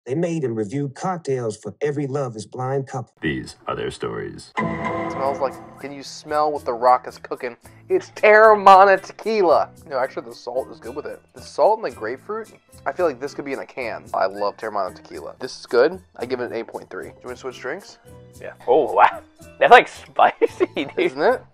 They made and reviewed cocktails for every Love is Blind couple. These are their stories. It smells like, can you smell what the rock is cooking? It's Teremana tequila. No, actually the salt is good with it. The salt and the grapefruit, I feel like this could be in a can. I love Teremana tequila. This is good. I give it an 8.3. Do you want to switch drinks? Yeah. Oh, wow. That's like spicy, dude. Isn't it?